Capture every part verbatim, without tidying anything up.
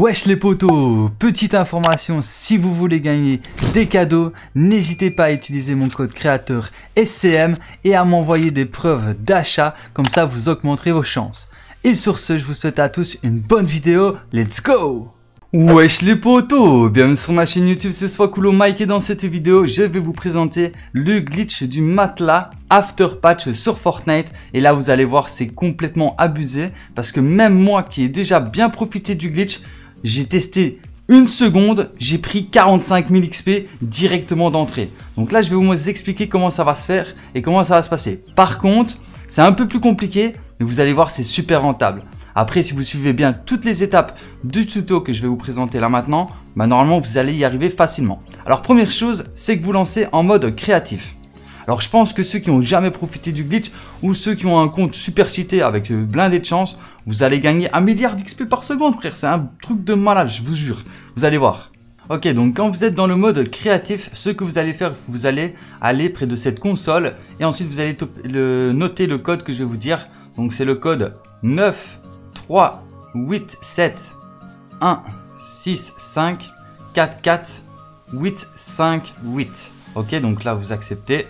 Wesh les potos, petite information, si vous voulez gagner des cadeaux, n'hésitez pas à utiliser mon code créateur S C M et à m'envoyer des preuves d'achat, comme ça vous augmenterez vos chances. Et sur ce, je vous souhaite à tous une bonne vidéo, let's go! Wesh les potos, bienvenue sur ma chaîne YouTube, c'est Swakulo Mike et dans cette vidéo, je vais vous présenter le glitch du matelas After Patch sur Fortnite. Et là vous allez voir, c'est complètement abusé parce que même moi qui ai déjà bien profité du glitch, j'ai testé une seconde, j'ai pris quarante-cinq mille X P directement d'entrée. Donc là je vais vous expliquer comment ça va se faire et comment ça va se passer. Par contre, c'est un peu plus compliqué, mais vous allez voir, c'est super rentable. Après, si vous suivez bien toutes les étapes du tuto que je vais vous présenter là maintenant, bah normalement vous allez y arriver facilement. Alors première chose, c'est que vous lancez en mode créatif. Alors je pense que ceux qui n'ont jamais profité du glitch ou ceux qui ont un compte super cheaté avec blindé de chance, vous allez gagner un milliard d'X P par seconde, frère. C'est un truc de malade, je vous jure. Vous allez voir. Ok, donc quand vous êtes dans le mode créatif, ce que vous allez faire, vous allez aller près de cette console et ensuite vous allez le, noter le code que je vais vous dire. Donc c'est le code neuf trois huit sept un six cinq quatre quatre huit cinq huit. Ok, donc là vous acceptez.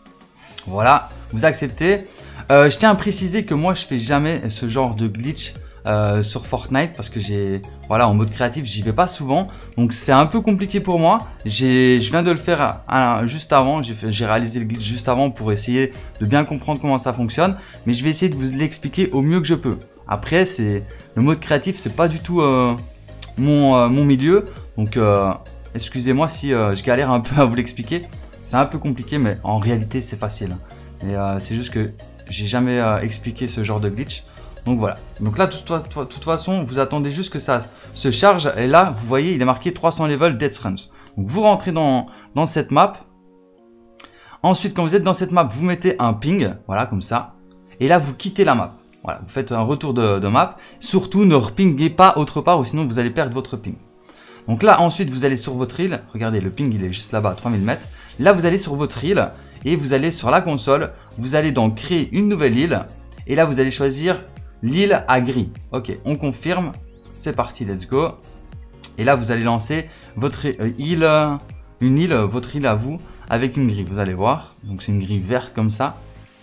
Voilà, vous acceptez. Euh, je tiens à préciser que moi je fais jamais ce genre de glitch euh, sur Fortnite parce que j'ai, voilà, en mode créatif j'y vais pas souvent, donc c'est un peu compliqué pour moi. J'ai, je viens de le faire à, à, juste avant, j'ai fait, j'ai réalisé le glitch juste avant pour essayer de bien comprendre comment ça fonctionne, mais je vais essayer de vous l'expliquer au mieux que je peux. Après, c'est le mode créatif, c'est pas du tout euh, mon, euh, mon milieu, donc euh, excusez-moi si euh, je galère un peu à vous l'expliquer. C'est un peu compliqué, mais en réalité, c'est facile. Et euh, c'est juste que j'ai jamais euh, expliqué ce genre de glitch. Donc voilà. Donc là, de toute, toute, toute façon, vous attendez juste que ça se charge. Et là, vous voyez, il est marqué trois cents level Death Runs. Donc vous rentrez dans, dans cette map. Ensuite, quand vous êtes dans cette map, vous mettez un ping. Voilà, comme ça. Et là, vous quittez la map. Voilà, vous faites un retour de, de map. Surtout, ne repingez pas autre part ou sinon vous allez perdre votre ping. Donc là, ensuite, vous allez sur votre île. Regardez, le ping, il est juste là-bas à trois mille mètres. Là, vous allez sur votre île et vous allez sur la console. Vous allez donc créer une nouvelle île. Et là, vous allez choisir l'île à gris. Ok, on confirme. C'est parti, let's go. Et là, vous allez lancer votre île, une île, votre île à vous, avec une grille. Vous allez voir. Donc, c'est une grille verte comme ça.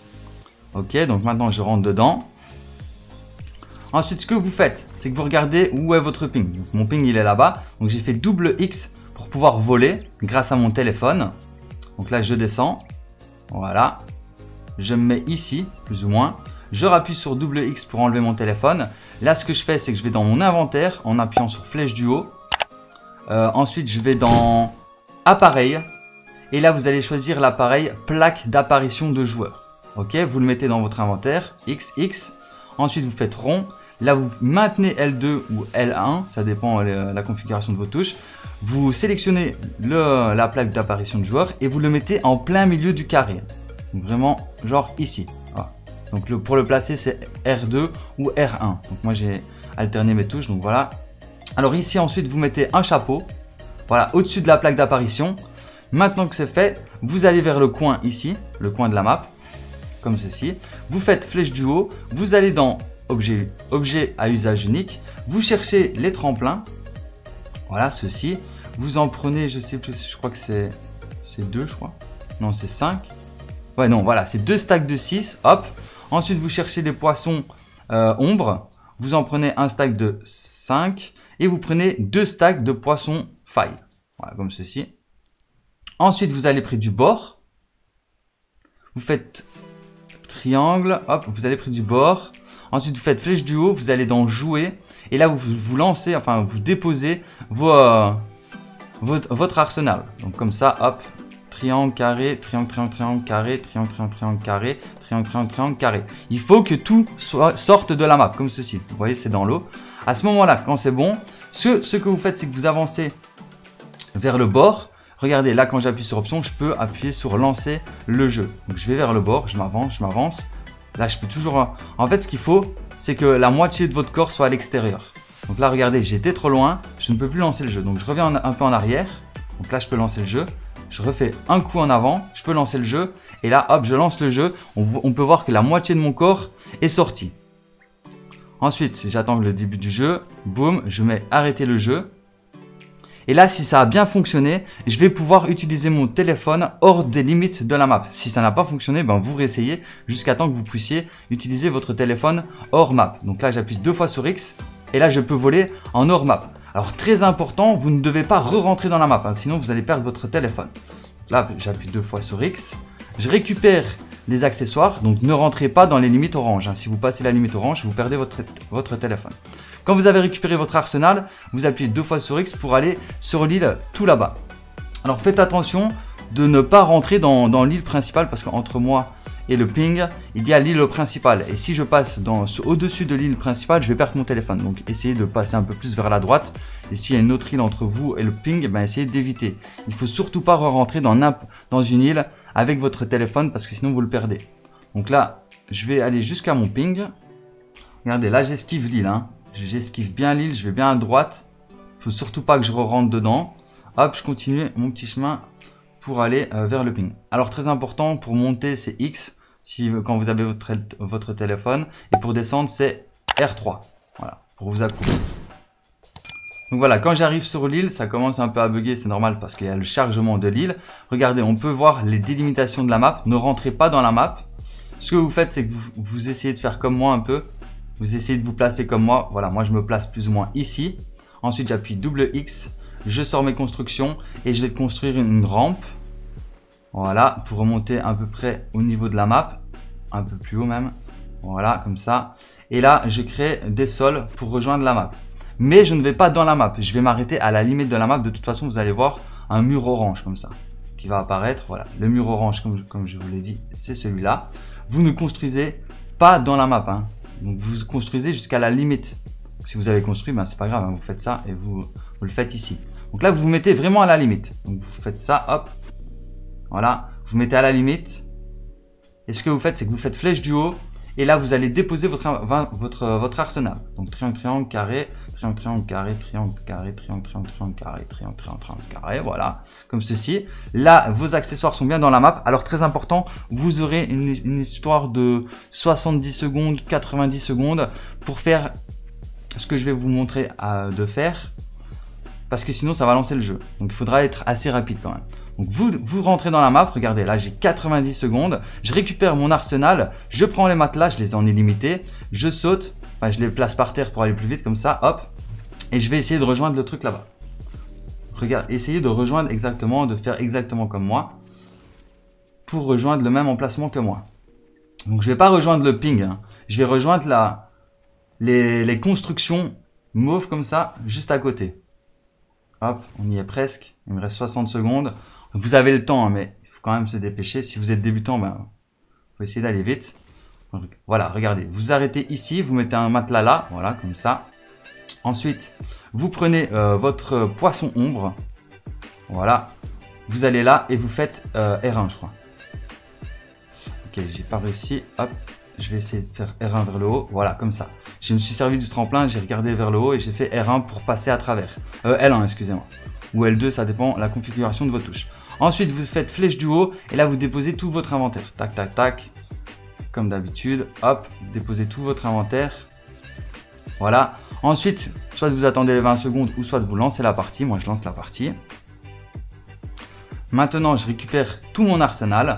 Ok, donc maintenant, je rentre dedans. Ensuite, ce que vous faites, c'est que vous regardez où est votre ping. Donc, mon ping, il est là-bas. Donc, j'ai fait double X pour pouvoir voler grâce à mon téléphone. Donc là, je descends. Voilà. Je me mets ici, plus ou moins. Je rappuie sur double X pour enlever mon téléphone. Là, ce que je fais, c'est que je vais dans mon inventaire en appuyant sur flèche du haut. Euh, ensuite, je vais dans appareil. Et là, vous allez choisir l'appareil plaque d'apparition de joueur. Ok, vous le mettez dans votre inventaire. X, X. Ensuite, vous faites rond. Là, vous maintenez L deux ou L un, ça dépend de la configuration de vos touches. Vous sélectionnez le, la plaque d'apparition de joueur et vous le mettez en plein milieu du carré. Donc vraiment, genre ici. Voilà. Donc le, pour le placer, c'est R deux ou R un. Donc moi, j'ai alterné mes touches, donc voilà. Alors ici, ensuite, vous mettez un chapeau. Voilà, au-dessus de la plaque d'apparition. Maintenant que c'est fait, vous allez vers le coin ici, le coin de la map, comme ceci. Vous faites flèche du haut, vous allez dans Objet, objet à usage unique, vous cherchez les tremplins, voilà, ceci, vous en prenez, je sais plus, je crois que c'est deux, je crois, non, c'est cinq, ouais, non, voilà, c'est deux stacks de six, hop, ensuite vous cherchez les poissons euh, ombre, vous en prenez un stack de cinq, et vous prenez deux stacks de poissons faille, voilà, comme ceci. Ensuite, vous allez près du bord, vous faites triangle, hop, vous allez près du bord. Ensuite, vous faites flèche du haut, vous allez dans jouer. Et là, vous vous lancez, enfin, vous déposez vos, euh, votre, votre arsenal. Donc, comme ça, hop, triangle, carré, triangle, triangle, triangle, carré, triangle, triangle, triangle, carré, triangle, triangle, triangle, carré. Il faut que tout soit, sorte de la map, comme ceci. Vous voyez, c'est dans l'eau. À ce moment-là, quand c'est bon, ce, ce que vous faites, c'est que vous avancez vers le bord. Regardez, là, quand j'appuie sur option, je peux appuyer sur lancer le jeu. Donc, je vais vers le bord, je m'avance, je m'avance. Là, je peux toujours... En fait, ce qu'il faut, c'est que la moitié de votre corps soit à l'extérieur. Donc là, regardez, j'étais trop loin. Je ne peux plus lancer le jeu. Donc, je reviens un peu en arrière. Donc là, je peux lancer le jeu. Je refais un coup en avant. Je peux lancer le jeu. Et là, hop, je lance le jeu. On, on peut voir que la moitié de mon corps est sortie. Ensuite, j'attends le début du jeu. Boum, je mets arrêter le jeu. Et là, si ça a bien fonctionné, je vais pouvoir utiliser mon téléphone hors des limites de la map. Si ça n'a pas fonctionné, ben vous réessayez jusqu'à temps que vous puissiez utiliser votre téléphone hors map. Donc là, j'appuie deux fois sur X et là, je peux voler en hors map. Alors, très important, vous ne devez pas re-rentrer dans la map, hein, sinon vous allez perdre votre téléphone. Là, j'appuie deux fois sur X. Je récupère les accessoires, donc ne rentrez pas dans les limites orange. Hein. Si vous passez la limite orange, vous perdez votre, votre téléphone. Quand vous avez récupéré votre arsenal, vous appuyez deux fois sur X pour aller sur l'île tout là-bas. Alors faites attention de ne pas rentrer dans, dans l'île principale parce qu'entre moi et le ping, il y a l'île principale. Et si je passe au-dessus de l'île principale, je vais perdre mon téléphone. Donc essayez de passer un peu plus vers la droite. Et s'il y a une autre île entre vous et le ping, ben essayez d'éviter. Il ne faut surtout pas rentrer dans, dans une île avec votre téléphone parce que sinon vous le perdez. Donc là, je vais aller jusqu'à mon ping. Regardez, là j'esquive l'île. Hein. J'esquive bien l'île, je vais bien à droite. Il ne faut surtout pas que je rentre dedans. Hop, je continue mon petit chemin pour aller euh, vers le ping. Alors très important, pour monter c'est X si, quand vous avez votre, votre téléphone. Et pour descendre c'est R trois. Voilà, pour vous accrocher. Donc voilà, quand j'arrive sur l'île, ça commence un peu à bugger, c'est normal parce qu'il y a le chargement de l'île. Regardez, on peut voir les délimitations de la map. Ne rentrez pas dans la map. Ce que vous faites, c'est que vous, vous essayez de faire comme moi un peu. Vous essayez de vous placer comme moi. Voilà, moi je me place plus ou moins ici. Ensuite, j'appuie double X. Je sors mes constructions et je vais construire une rampe. Voilà, pour remonter à peu près au niveau de la map. Un peu plus haut même. Voilà, comme ça. Et là, je crée des sols pour rejoindre la map. Mais je ne vais pas dans la map. Je vais m'arrêter à la limite de la map. De toute façon, vous allez voir un mur orange comme ça qui va apparaître. Voilà, le mur orange, comme, comme je vous l'ai dit, c'est celui-là. Vous ne construisez pas dans la map. Hein. Donc vous construisez jusqu'à la limite. Si vous avez construit, ben c'est pas grave, hein, vous faites ça et vous, vous le faites ici. Donc là, vous vous mettez vraiment à la limite. Donc vous faites ça, hop. Voilà, vous mettez à la limite. Et ce que vous faites, c'est que vous faites flèche du haut. Et là, vous allez déposer votre, votre, votre arsenal. Donc triangle, triangle, carré, triangle, triangle, carré, triangle, carré, triangle, triangle, triangle, carré, triangle, triangle, triangle, carré. Voilà, comme ceci. Là, vos accessoires sont bien dans la map. Alors très important, vous aurez une, une histoire de soixante-dix secondes, quatre-vingt-dix secondes pour faire ce que je vais vous montrer à, de faire. Parce que sinon, ça va lancer le jeu. Donc il faudra être assez rapide quand même. Donc vous, vous rentrez dans la map, regardez, là j'ai quatre-vingt-dix secondes, je récupère mon arsenal, je prends les matelas, je les ai en illimité, je saute, enfin je les place par terre pour aller plus vite comme ça, hop, et je vais essayer de rejoindre le truc là-bas. Regarde, essayez de rejoindre exactement, de faire exactement comme moi, pour rejoindre le même emplacement que moi. Donc je vais pas rejoindre le ping, hein. Je vais rejoindre la, les, les constructions mauves comme ça, juste à côté. Hop, on y est presque, il me reste soixante secondes. Vous avez le temps, hein, mais il faut quand même se dépêcher. Si vous êtes débutant, ben, faut essayer d'aller vite. Donc, voilà, regardez, vous arrêtez ici, vous mettez un matelas là, voilà, comme ça. Ensuite, vous prenez euh, votre poisson ombre, voilà. Vous allez là et vous faites euh, R un, je crois. Ok, j'ai pas réussi, hop. Je vais essayer de faire R un vers le haut, voilà, comme ça. Je me suis servi du tremplin, j'ai regardé vers le haut et j'ai fait R un pour passer à travers. Euh, L un, excusez-moi. Ou L deux, ça dépend de la configuration de vos touches. Ensuite, vous faites flèche du haut et là, vous déposez tout votre inventaire. Tac, tac, tac. Comme d'habitude, hop, déposez tout votre inventaire. Voilà. Ensuite, soit vous attendez les vingt secondes ou soit vous lancez la partie. Moi, je lance la partie. Maintenant, je récupère tout mon arsenal.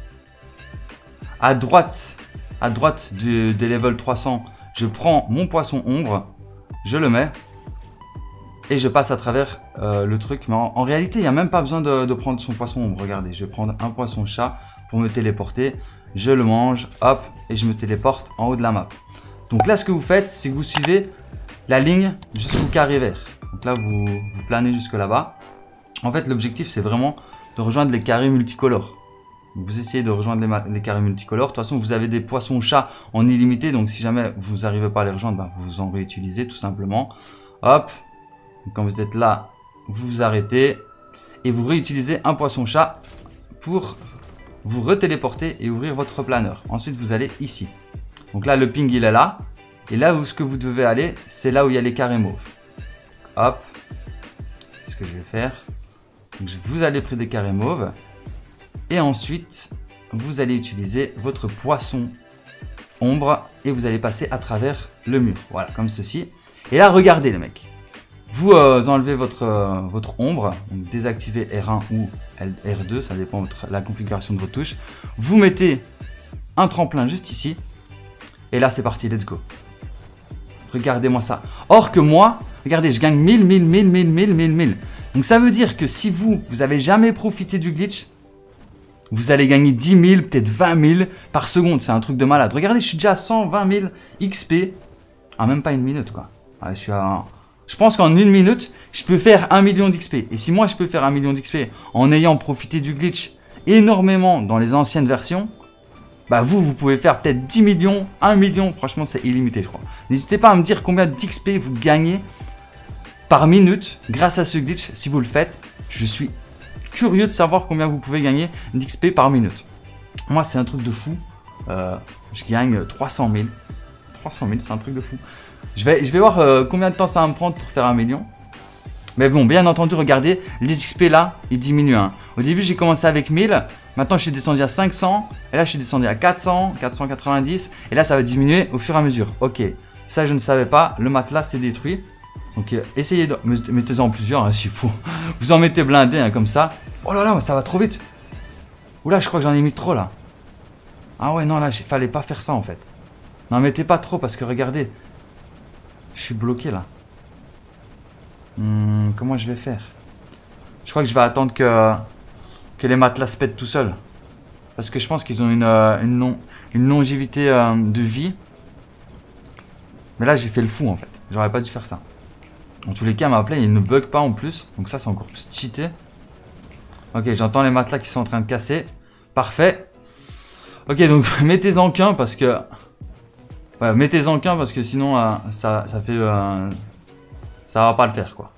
À droite, à droite du, des level trois cents, je prends mon poisson ombre, je le mets et je passe à travers euh, le truc. Mais en, en réalité, il n'y a même pas besoin de, de prendre son poisson ombre. Regardez, je vais prendre un poisson chat pour me téléporter. Je le mange, hop, et je me téléporte en haut de la map. Donc là, ce que vous faites, c'est que vous suivez la ligne jusqu'au carré vert. Donc là, vous, vous planez jusque là-bas. En fait, l'objectif, c'est vraiment de rejoindre les carrés multicolores. Vous essayez de rejoindre les, les carrés multicolores. De toute façon, vous avez des poissons chats en illimité. Donc, si jamais vous n'arrivez pas à les rejoindre, ben, vous en réutilisez tout simplement. Hop. Quand vous êtes là, vous vous arrêtez. Et vous réutilisez un poisson chat pour vous retéléporter et ouvrir votre planeur. Ensuite, vous allez ici. Donc là, le ping, il est là. Et là où ce que vous devez aller, c'est là où il y a les carrés mauves. Hop. C'est ce que je vais faire. Donc, vous allez près des carrés mauves. Et ensuite, vous allez utiliser votre poisson ombre et vous allez passer à travers le mur. Voilà, comme ceci. Et là, regardez les mecs. Vous euh, enlevez votre, euh, votre ombre, donc désactivez R un ou R deux, ça dépend de votre, la configuration de vos touches. Vous mettez un tremplin juste ici. Et là, c'est parti, let's go. Regardez-moi ça. Or que moi, regardez, je gagne mille, mille, mille, mille, mille, mille, mille. Donc ça veut dire que si vous, vous avez jamais profité du glitch, vous allez gagner dix mille, peut-être vingt mille par seconde. C'est un truc de malade. Regardez, je suis déjà à cent vingt mille X P. Ah, même pas une minute, quoi. Ah, je suis à... Je pense qu'en une minute, je peux faire un million d'X P. Et si moi, je peux faire un million d'X P en ayant profité du glitch énormément dans les anciennes versions, bah vous, vous pouvez faire peut-être dix millions, un million. Franchement, c'est illimité, je crois. N'hésitez pas à me dire combien d'X P vous gagnez par minute grâce à ce glitch. Si vous le faites, je suis curieux de savoir combien vous pouvez gagner d'X P par minute. Moi, c'est un truc de fou. Euh, je gagne trois cent mille. trois cent mille, c'est un truc de fou. Je vais, je vais voir euh, combien de temps ça va me prendre pour faire un million. Mais bon, bien entendu, regardez, les X P là, ils diminuent. Hein. Au début, j'ai commencé avec mille. Maintenant, je suis descendu à cinq cents. Et là, je suis descendu à quatre cents, quatre cent quatre-vingt-dix. Et là, ça va diminuer au fur et à mesure. Ok, ça, je ne savais pas. Le matelas, c'est détruit. Donc, euh, essayez de... Mettez-en plusieurs, hein, s'il faut. Vous en mettez blindé, hein, comme ça. Oh là là, ça va trop vite. Oula, je crois que j'en ai mis trop, là. Ah ouais, non, là, il fallait pas faire ça, en fait. N'en mettez pas trop, parce que regardez. Je suis bloqué, là. Hmm, comment je vais faire? Je crois que je vais attendre que, que les matelas se pètent tout seuls. Parce que je pense qu'ils ont une, euh, une, long, une longévité euh, de vie. Mais là, j'ai fait le fou, en fait. J'aurais pas dû faire ça. En tous les cas, ma play, il ne bug pas en plus. Donc ça, c'est encore plus cheaté. Ok, j'entends les matelas qui sont en train de casser. Parfait. Ok, donc mettez-en qu'un parce que... Ouais, mettez-en qu'un parce que sinon, euh, ça, ça fait... Euh, ça va pas le faire, quoi.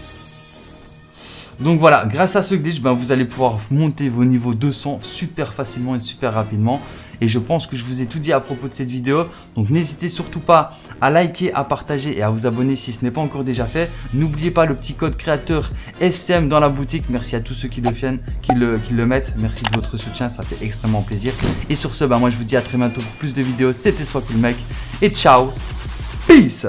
Donc voilà, grâce à ce glitch, ben, vous allez pouvoir monter vos niveaux deux cents super facilement et super rapidement. Et je pense que je vous ai tout dit à propos de cette vidéo. Donc n'hésitez surtout pas à liker, à partager et à vous abonner si ce n'est pas encore déjà fait. N'oubliez pas le petit code créateur S C M dans la boutique. Merci à tous ceux qui le, fiennent, qui le, qui le mettent. Merci de votre soutien, ça fait extrêmement plaisir. Et sur ce, ben, moi je vous dis à très bientôt pour plus de vidéos. C'était SoisCoolMec et ciao. Peace.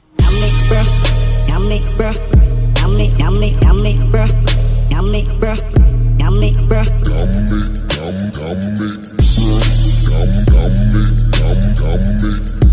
Yummy, bruh. Yummy, yummy, yummy, bruh. Yummy, bruh. Yummy, bruh. Yummy, yum, yummy, bruh. Yum, yummy, yum, yummy.